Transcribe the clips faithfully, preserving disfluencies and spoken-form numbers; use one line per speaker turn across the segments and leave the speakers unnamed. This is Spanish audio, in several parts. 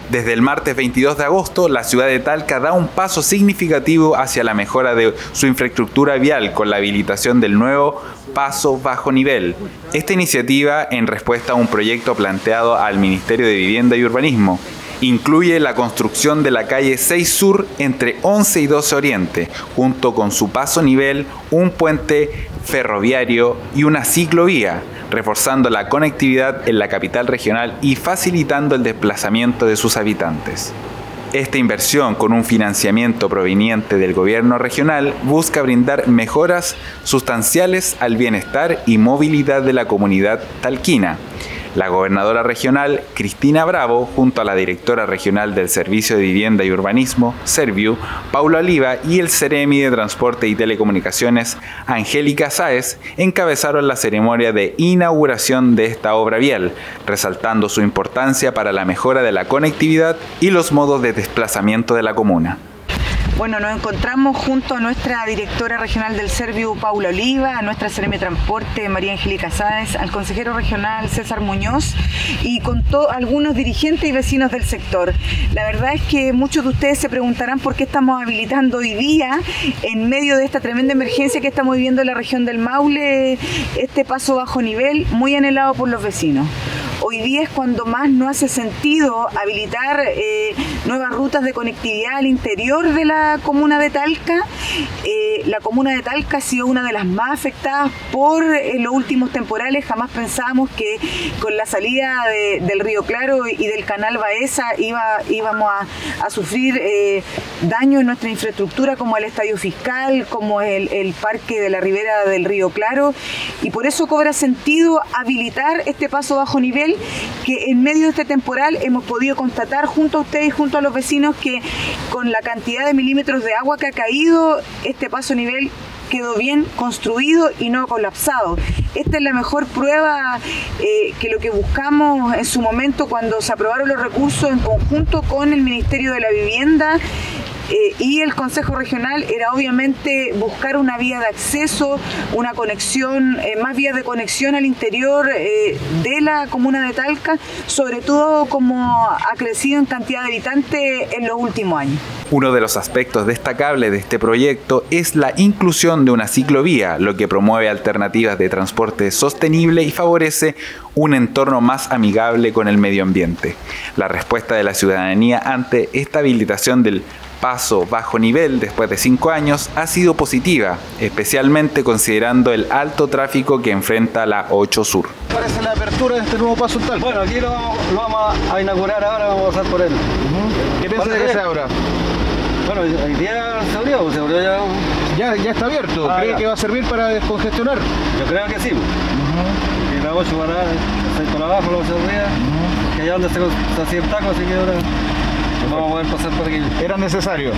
Desde el martes veintidós de agosto, la ciudad de Talca da un paso significativo hacia la mejora de su infraestructura vial con la habilitación del nuevo paso bajo nivel. Esta iniciativa, en respuesta a un proyecto planteado al Ministerio de Vivienda y Urbanismo, incluye la construcción de la calle seis Sur entre once y doce Oriente, junto con su paso nivel, un puente ferroviario y una ciclovía, reforzando la conectividad en la capital regional y facilitando el desplazamiento de sus habitantes. Esta inversión, con un financiamiento proveniente del gobierno regional, busca brindar mejoras sustanciales al bienestar y movilidad de la comunidad talquina. La gobernadora regional, Cristina Bravo, junto a la directora regional del Servicio de Vivienda y Urbanismo, Serviu, Paula Oliva, y el Ceremi de Transporte y Telecomunicaciones, Angélica Sáez, encabezaron la ceremonia de inauguración de esta obra vial, resaltando su importancia para la mejora de la conectividad y los modos de desplazamiento de la comuna.
Bueno, nos encontramos junto a nuestra directora regional del Serviu, Paula Oliva, a nuestra Ceremi de Transporte, María Angélica Sáez, al consejero regional César Muñoz y con algunos dirigentes y vecinos del sector. La verdad es que muchos de ustedes se preguntarán por qué estamos habilitando hoy día, en medio de esta tremenda emergencia que estamos viviendo en la región del Maule, este paso bajo nivel muy anhelado por los vecinos. Hoy día es cuando más no hace sentido habilitar eh, nuevas rutas de conectividad al interior de la comuna de Talca. Eh, la comuna de Talca ha sido una de las más afectadas por eh, los últimos temporales. Jamás pensábamos que con la salida de, del Río Claro y del canal Baeza iba, íbamos a, a sufrir eh, daño en nuestra infraestructura, como el Estadio Fiscal, como el, el Parque de la Ribera del Río Claro, y por eso cobra sentido habilitar este paso bajo nivel, que en medio de este temporal hemos podido constatar junto a ustedes y junto a los vecinos que con la cantidad de milímetros de agua que ha caído, este paso nivel quedó bien construido y no colapsado. Esta es la mejor prueba eh, que lo que buscamos en su momento cuando se aprobaron los recursos en conjunto con el Ministerio de la Vivienda Eh, y el Consejo Regional era obviamente buscar una vía de acceso, una conexión, eh, más vías de conexión al interior eh, de la comuna de Talca, sobre todo como ha crecido en cantidad de habitantes en los últimos años.
Uno de los aspectos destacables de este proyecto es la inclusión de una ciclovía, lo que promueve alternativas de transporte sostenible y favorece un entorno más amigable con el medio ambiente. La respuesta de la ciudadanía ante esta habilitación del paso bajo nivel después de cinco años ha sido positiva, especialmente considerando el alto tráfico que enfrenta la ocho Sur.
¿Cuál es la apertura de este nuevo paso en Talca?
Bueno, aquí lo vamos, lo vamos a inaugurar ahora, vamos a pasar por él.
Uh-huh. ¿Qué piensa de que se abra?
Bueno, hoy día se abrió, se abrió ya.
Ya, ya está abierto. Ah, ¿cree ya. que va a servir para descongestionar?
Yo creo que sí. Uh-huh. Que la ocho para hacer por abajo, los otros días, uh-huh. que allá donde se, se hacía el taco, así que ahora vamos a poder pasar por aquí.
¿Era necesario?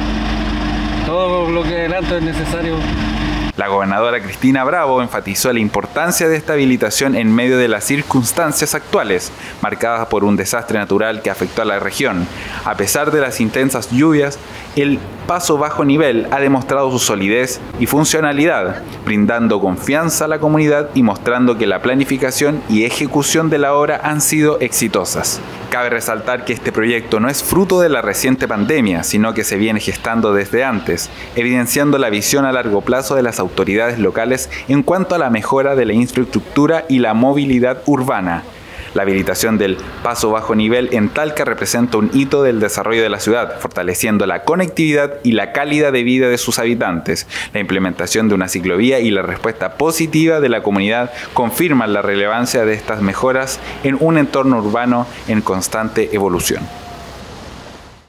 Todo lo que adelanto es necesario.
La gobernadora Cristina Bravo enfatizó la importancia de esta habilitación en medio de las circunstancias actuales, marcadas por un desastre natural que afectó a la región. A pesar de las intensas lluvias, el paso bajo nivel ha demostrado su solidez y funcionalidad, brindando confianza a la comunidad y mostrando que la planificación y ejecución de la obra han sido exitosas. Cabe resaltar que este proyecto no es fruto de la reciente pandemia, sino que se viene gestando desde antes, evidenciando la visión a largo plazo de las autoridades locales en cuanto a la mejora de la infraestructura y la movilidad urbana. La habilitación del paso bajo nivel en Talca representa un hito del desarrollo de la ciudad, fortaleciendo la conectividad y la calidad de vida de sus habitantes. La implementación de una ciclovía y la respuesta positiva de la comunidad confirman la relevancia de estas mejoras en un entorno urbano en constante evolución.